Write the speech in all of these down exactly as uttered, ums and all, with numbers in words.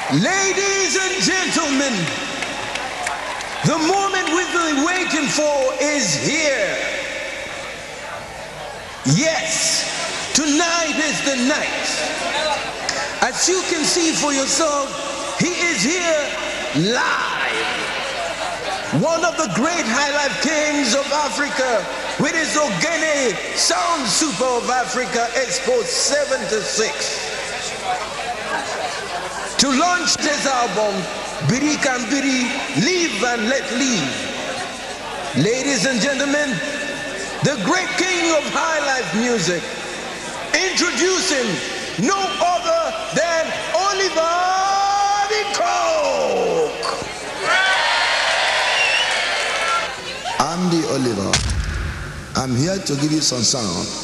Ladies and gentlemen, the moment we've been waiting for is here. Yes, tonight is the night. As you can see for yourself, he is here live. One of the great high life kings of Africa with his Ogene Sound Super of Africa Expo seventy-six. To launch this album, Biri Can Biri, Live and Let Live. Ladies and gentlemen, the great king of high life music, introducing no other than Oliver the Coke. I'm the Oliver. I'm here to give you some sound.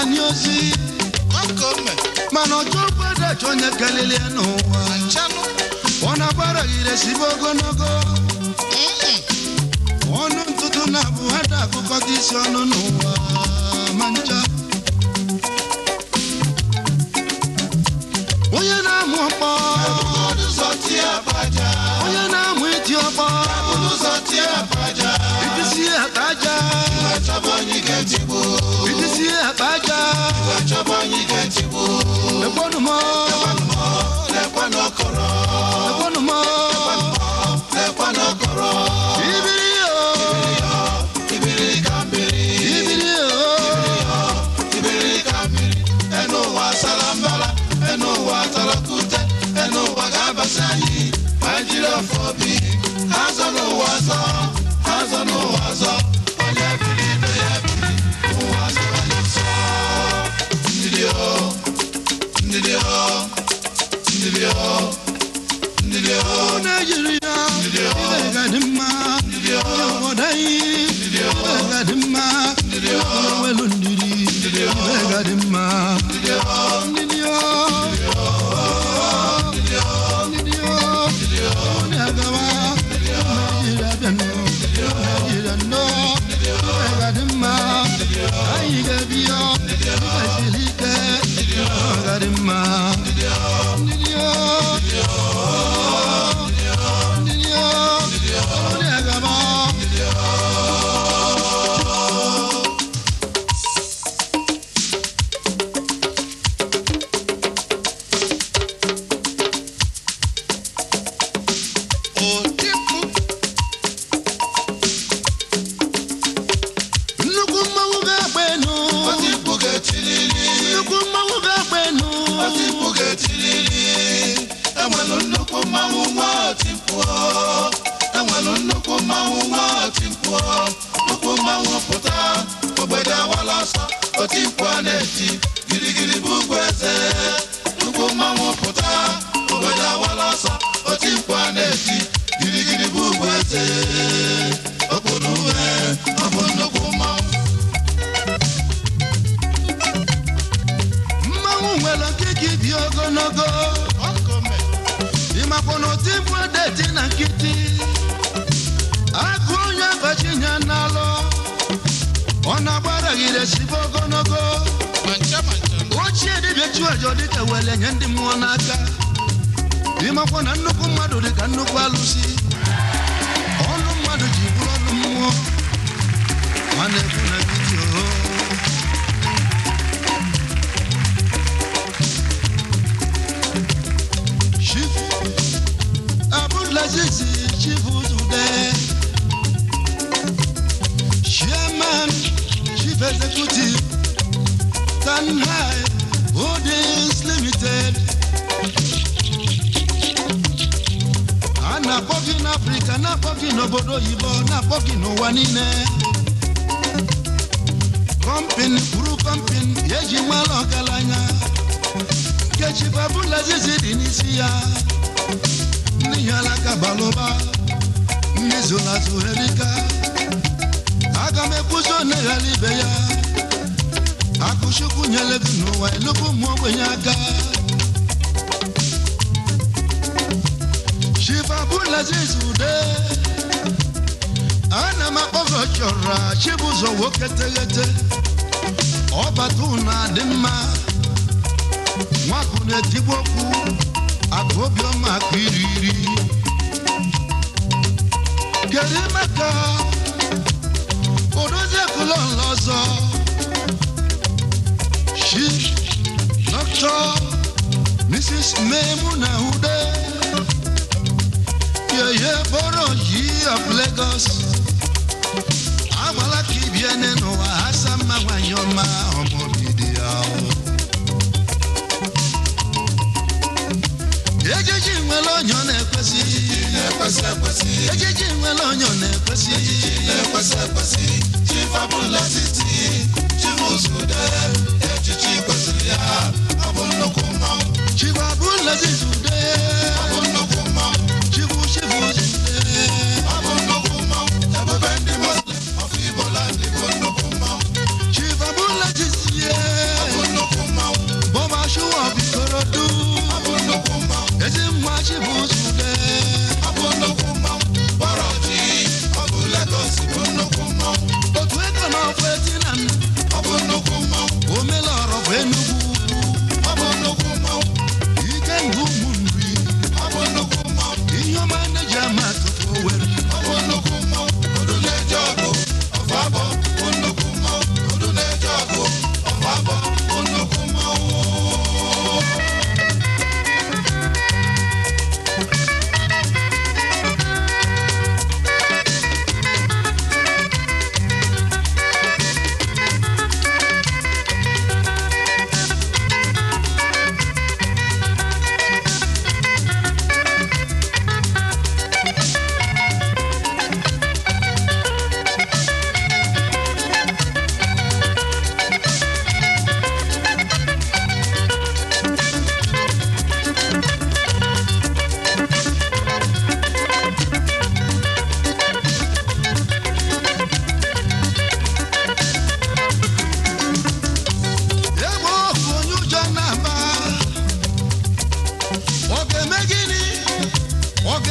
Maniosi, Manojo Pada Jonya Galileo, Ona Bara Iresibogo Nogo, One to Nabu had a condition no mancha. Oyana Mopa, Sotia Paja, Oyana with your bar, Sotia Paja, it is here Paja, Chabani Getibu, it is here Paja, Chabani Getibu, the one more, the one okoro, the one more, the one okoro, Ibrio, Ibiri Gambiri, Ibrio, Ibiri Gambiri, and no one Salambala. Eno wa talakute, eno wa gabasayi, majira fobi, hazo no wazo, hazo no wazo, oye bili no ye bili, wazo wazo, ndidio, ndidio, ndidio, ndidio, Nigeria, ndidio, gadima, ndidio, modai, ndidio, gadima, ndidio, welundiri, ndidio, gadima, ndidio, ndidio. Missus Memuna Hude, yeah, yeah, Boro, ye of Lagos. I'm a lucky Biene, no, I have some Mawayoma, Homo Video. Ejiji Melon, Equasi, Ejiji Melon, Equasi, Equasi, Chief Abula City, Chief Usuda, Ejiji Quasilia, Abunokuma. Chibabula zisude, abunokuma. Chibu chibu zisude, abunokuma. Ebebendi Muslim, afibola ndi abunokuma. Chibabula zisude,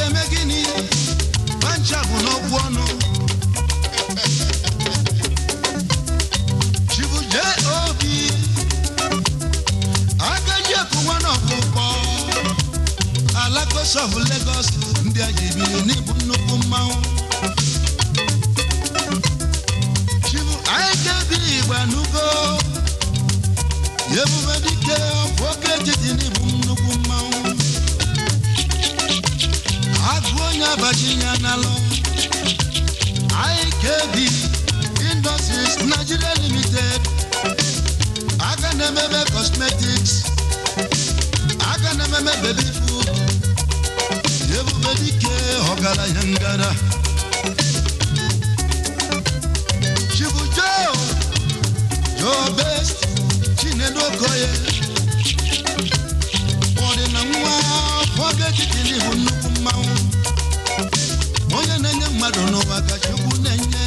ga-eme gịnị pancha bụ n'okwu ọnụ chibuje obi agaji ekụwa n'ọkpụkpọ Alakos of Lagos ndị a ji biri n'ibu nnukwu mmanwụ chibu anyị ga-ebi igba n'ugo ebube dike ọfụ oke etiti n'ibu nnukwu mmanwụ agụ onye abaji ya n'alụ anyị ga-ebi Industries Nigeria Limited aka na-emebe cosmetics aka na-ememe baby food ebube dike ọgara ya ngara Chibu Joe Joe Best Chinedu Okoye ọdịna nwa oge etiti n'ibu nnukwu mmanwụ onye na-enye mmadụ n'ụwa ka Chukwu na-enye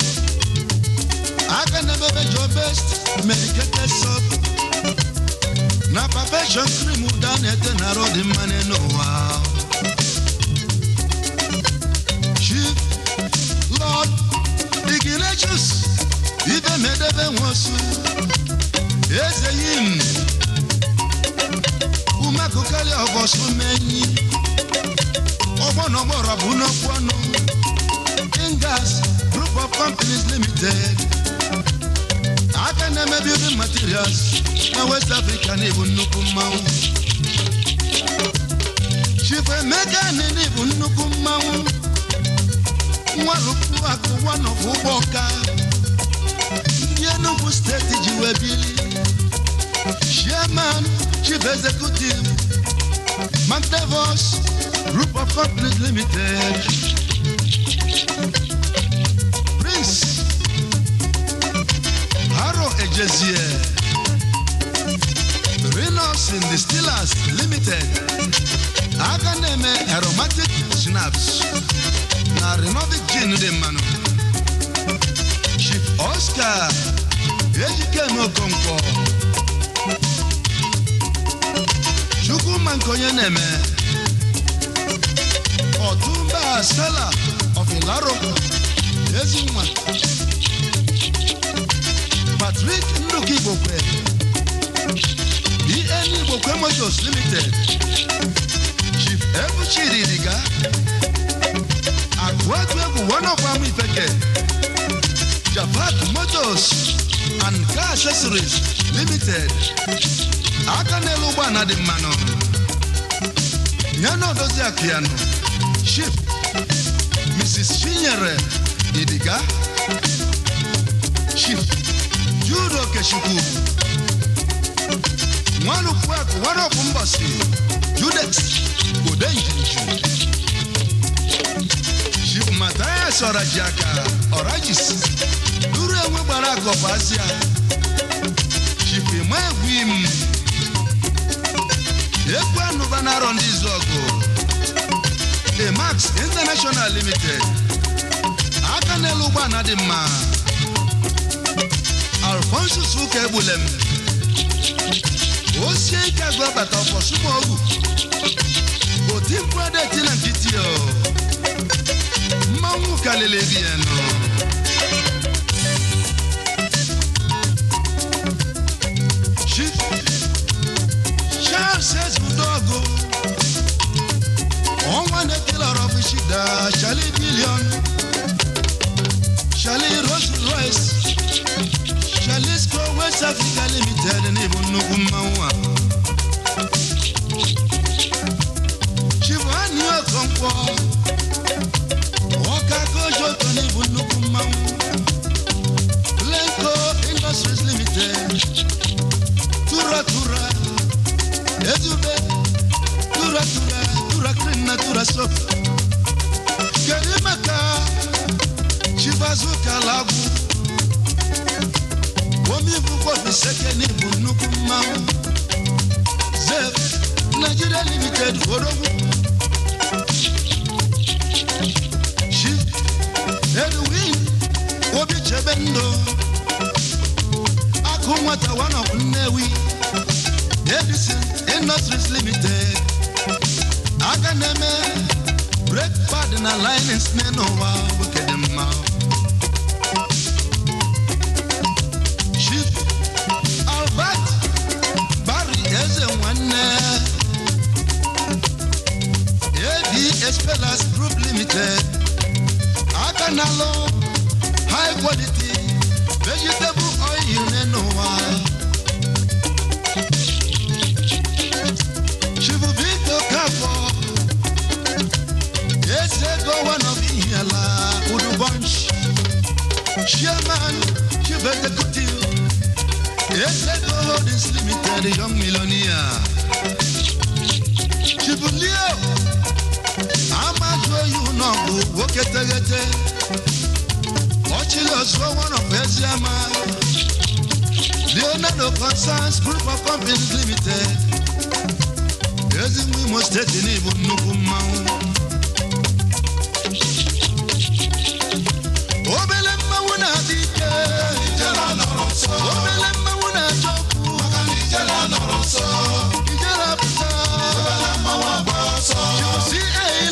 aka na-emebe Joe Best medicated soap na perfection cream ụda na-ete na arụ dị mma n'ụwa Chief Lord Ignatius ibe medebe nwosu eze yim umakukali ọbọsụ menyi ọgbọnọgbọrọ bụ n'okwu ọnụ Ingas Group of Companies Limited aka na-eme building materials na West Africa n'ibu nnukwu mmanwụ Chief Emeka n'ibu nnukwu mmanwụ nwarukwu akụ one of ụgbọka ndị Enugu steeti ji webili Chairman Chief Executive McDevos Group of Companies Limited Prince Haro Ejezie Renos in Distillers Limited aka na-eme aromatic schnapps na Renovic gin dị mmanụ Chief Oscar Ejike Okonkwo Chukwuma Nkonye na-eme Otumba Stella of Ilaro Ezinwa Patrick Nduki Igbokwe E N Igbokwe Motors Limited Chief Ebuchiri Riga Agwagwegu one of Amu Ifeke Japat Motors and Car Accessories Limited aka n'elu ụgbọ na dị mmanụ Nyano Dozi Akiano Chief Missus Chinyere Idiga Chief Judo Keshukwu Nwalu Kwaku Warofu Mbosi Judex Odenjinju Chief Matthias Orajiaka Orajis Duru enwe gbara akọpụ Asia Chief Emegwim Ekwe anụba na-arọ ndị izu ọgụ Emax International Limited aka n'elu ụgbọ na dị mma Alphonsus Uke Egbulem osie ike agụ abata ọfọ Sumogu oti mkpụrụ eti na nkịtị mmanwụ kalele bi ya nọ Chief Charles says Budogo on one of the Lord of Shida Charlie Billion Charlie Rolls Royce Charlie Square West Africa Limited and even Nukumawa Chivani Okonkwo Oka Kojo Tony Bunukumawa Lenko Industries Limited Tura Tura Ezube Tura Tura Tura Krina Tura Soap Kerimaka Chivazuka Lagu Womi Vuko Bisekeni Bunukumawa Zef Nigeria Limited Orogu Chief Edwin Obi Chebendo Akumwata one of Newi Edison Industries Limited Akaneme break bad in a line and snare no wow, look at them now. Chief Albert Barry is a one. A V Espelas Group Limited. Akanalo high quality vegetable oil nenoa. Shivu Victor Capo. Yes, I go one of Ihala Udu Bunch. Chairman, Chief Executive. Yes, I go Holdings Limited, young millionaire. Chifu Leo. I'ma show you no work it together. Watch us for one of Ezama. Leonardo Concerns Group of Companies Limited. Yes, we must take the name of Nukuma. Obelema wuna dike. Ijela noroso. Obelema wuna joku. Ijela noroso. Ijela pita. Obelema wabaso. You see.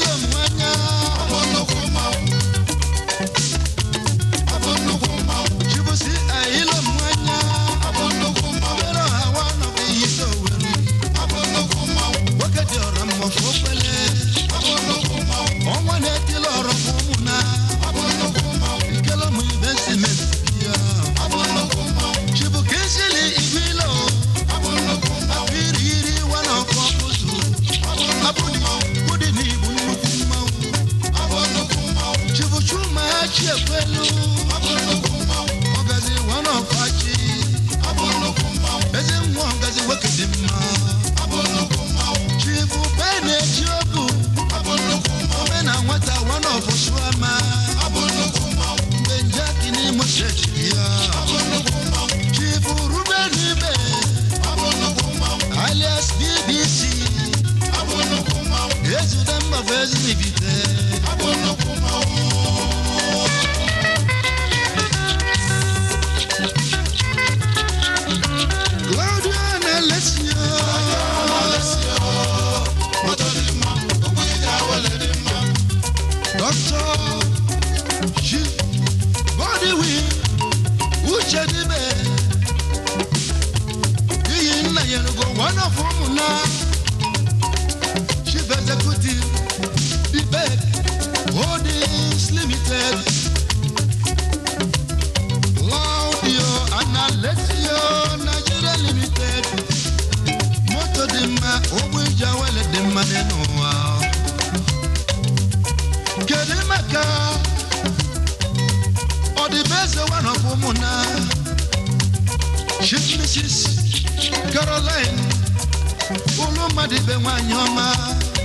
Caroline, Uluma di Bewanyoma.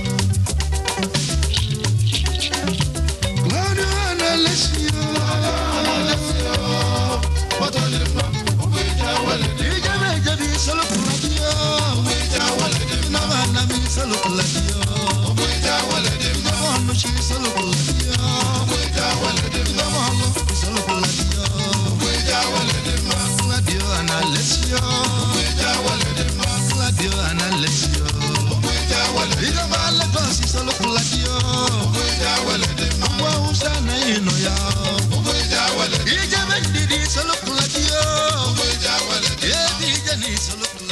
Claudio Analesio, Analesio, Matolima, Ubeja Waledi, Javi Solo Claudio, Ubeja Waledi, Navana mi Solo Claudio, Ubeja Waledi, Navano shi Solo Claudio, Ubeja Waledi, Navano Solo Claudio, Ubeja Waledi, Claudio Analesio, Ubeja Waledi, Claudio Analesio, Ubeja Waledi, Navale Basi Solo Claudio, Ubeja Waledi, Mwa Usana ino ya, Ubeja Waledi, Ija Mendidi Solo Claudio, Ubeja Waledi, Ija ni Solo Claudio.